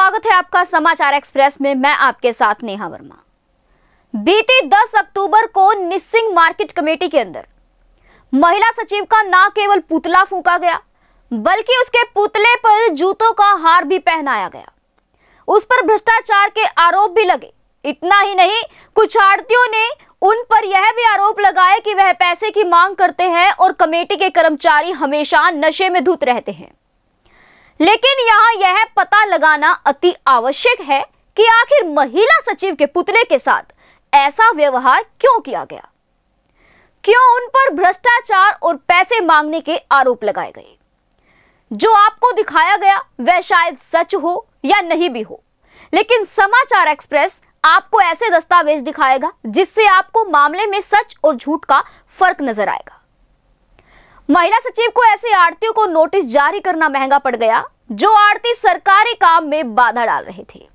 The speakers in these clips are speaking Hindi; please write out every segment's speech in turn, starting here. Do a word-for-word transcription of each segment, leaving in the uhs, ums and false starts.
स्वागत है आपका समाचार एक्सप्रेस में। मैं आपके साथ नेहा वर्मा। बीती दस अक्टूबर को निसिंग मार्केट कमेटी के अंदर महिला सचिव का न केवल पुतला फूंका गया बल्कि उसके पुतले पर जूतों का हार भी पहनाया गया। उस पर भ्रष्टाचार के आरोप भी लगे। इतना ही नहीं, कुछ आड़तियों ने उन पर यह भी आरोप लगाए कि वह पैसे की मांग करते हैं और कमेटी के कर्मचारी हमेशा नशे में धुत रहते हैं। लेकिन यहाँ यह पता लगाना अति आवश्यक है कि आखिर महिला सचिव के पुतले के साथ ऐसा व्यवहार क्यों किया गया, क्यों उन पर भ्रष्टाचार और पैसे मांगने के आरोप लगाए गए। जो आपको दिखाया गया वह शायद सच हो या नहीं भी हो, लेकिन समाचार एक्सप्रेस आपको ऐसे दस्तावेज दिखाएगा जिससे आपको मामले में सच और झूठ का फर्क नजर आएगा। महिला सचिव को ऐसे आड़तियों को नोटिस जारी करना महंगा पड़ गया जो आड़ती सरकारी काम में बाधा डाल रहे थे।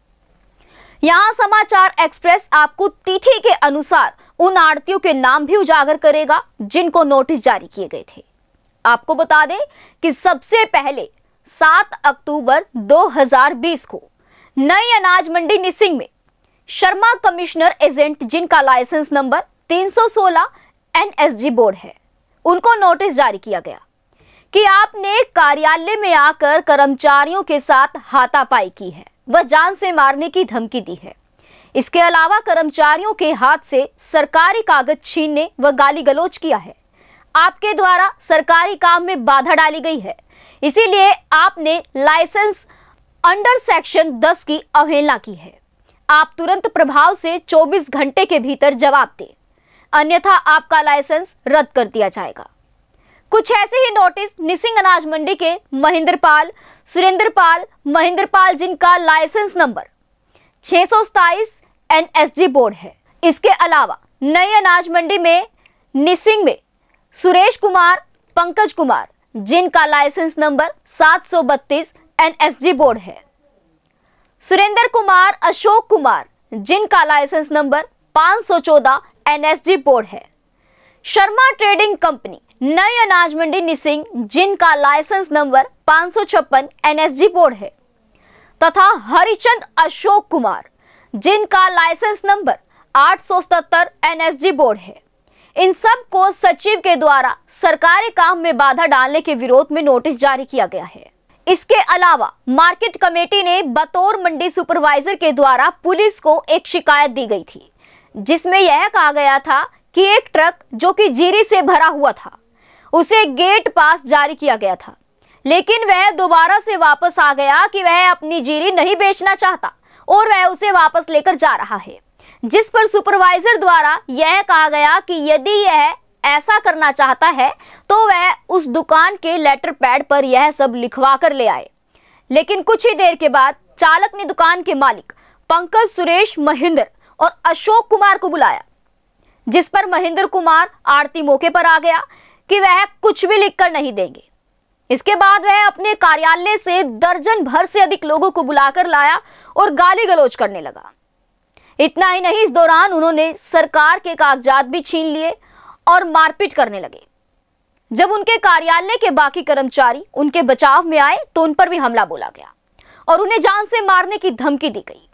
यहां समाचार एक्सप्रेस आपको तिथि के अनुसार उन आड़तियों के नाम भी उजागर करेगा जिनको नोटिस जारी किए गए थे। आपको बता दें कि सबसे पहले सात अक्टूबर दो हज़ार बीस को नई अनाज मंडी निसिंग में शर्मा कमिश्नर एजेंट, जिनका लाइसेंस नंबर तीन सौ सोलह एन एस जी बोर्ड है, उनको नोटिस जारी किया गया कि आपने कार्यालय में आकर कर्मचारियों के साथ हाथापाई की है व जान से मारने की धमकी दी है। इसके अलावा कर्मचारियों के हाथ से सरकारी कागज छीनने व गाली गलौज किया है। आपके द्वारा सरकारी काम में बाधा डाली गई है, इसीलिए आपने लाइसेंस अंडर सेक्शन दस की अवहेलना की है। आप तुरंत प्रभाव से चौबीस घंटे के भीतर जवाब दें, अन्यथा आपका लाइसेंस रद्द कर दिया जाएगा। कुछ ऐसे ही नोटिस निसिंग अनाज मंडी के महेंद्र पाल, सुरेंद्र पाल, महेंद्र पाल, जिनका लाइसेंस नंबर छह सौ सताईस एन एस जी बोर्ड है। इसके अलावा नई अनाज मंडी में निसिंग में सुरेश कुमार, पंकज कुमार, जिनका लाइसेंस नंबर सात सौ बत्तीस एन एस जी बोर्ड है। सुरेंद्र कुमार, अशोक कुमार, जिनका लाइसेंस नंबर पाँच सौ चौदह एन एस जी बोर्ड है। शर्मा ट्रेडिंग कंपनी नई अनाज मंडी निसिंग, जिनका लाइसेंस नंबर पाँच सौ छप्पन एन एस जी बोर्ड है, तथा हरिचंद अशोक कुमार, जिनका लाइसेंस नंबर आठ सौ सतहत्तर एन एस जी बोर्ड है। इन सब को सचिव के द्वारा सरकारी काम में बाधा डालने के विरोध में नोटिस जारी किया गया है। इसके अलावा मार्केट कमेटी ने बतौर मंडी सुपरवाइजर के द्वारा पुलिस को एक शिकायत दी गई थी, जिसमें यह कहा गया था कि एक ट्रक जो कि जीरी से भरा हुआ था उसे गेट पास जारी किया गया था, लेकिन वह दोबारा से वापस आ गया कि वह अपनी जीरी नहीं बेचना चाहता और वह उसे वापस लेकर जा रहा है। जिस पर सुपरवाइजर द्वारा यह कहा गया कि यदि यह ऐसा करना चाहता है तो वह उस दुकान के लेटर पैड पर यह सब लिखवा कर ले आए। लेकिन कुछ ही देर के बाद चालक ने दुकान के मालिक पंकज, सुरेश, महेंद्र और अशोक कुमार को बुलाया, जिस पर महेंद्र कुमार आड़ती मौके पर आ गया कि वह कुछ भी लिखकर नहीं देंगे। इसके बाद वह अपने कार्यालय से दर्जन भर से अधिक लोगों को बुलाकर लाया और गाली गलौज करने लगा। इतना ही नहीं, इस दौरान उन्होंने सरकार के कागजात भी छीन लिए और मारपीट करने लगे। जब उनके कार्यालय के बाकी कर्मचारी उनके बचाव में आए तो उन पर भी हमला बोला गया और उन्हें जान से मारने की धमकी दी गई।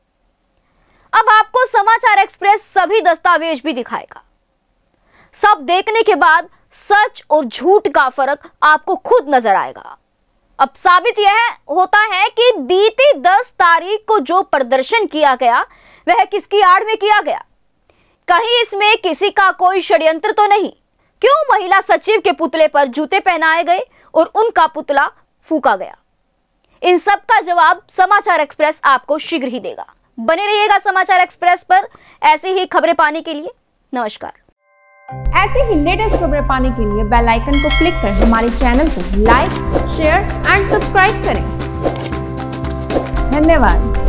अब आपको समाचार एक्सप्रेस सभी दस्तावेज भी दिखाएगा। सब देखने के बाद सच और झूठ का फर्क आपको खुद नजर आएगा। अब साबित यह होता है कि बीती दस तारीख को जो प्रदर्शन किया गया वह किसकी आड़ में किया गया। कहीं इसमें किसी का कोई षड्यंत्र तो नहीं। क्यों महिला सचिव के पुतले पर जूते पहनाए गए और उनका पुतला फूंका गया? इन सब का जवाब समाचार एक्सप्रेस आपको शीघ्र ही देगा। बने रहिएगा समाचार एक्सप्रेस पर ऐसी ही खबरें पाने के लिए। नमस्कार। ऐसे ही लेटेस्ट खबरें पाने के लिए बेल आइकन को क्लिक कर हमारे चैनल को लाइक, शेयर एंड सब्सक्राइब करें। धन्यवाद।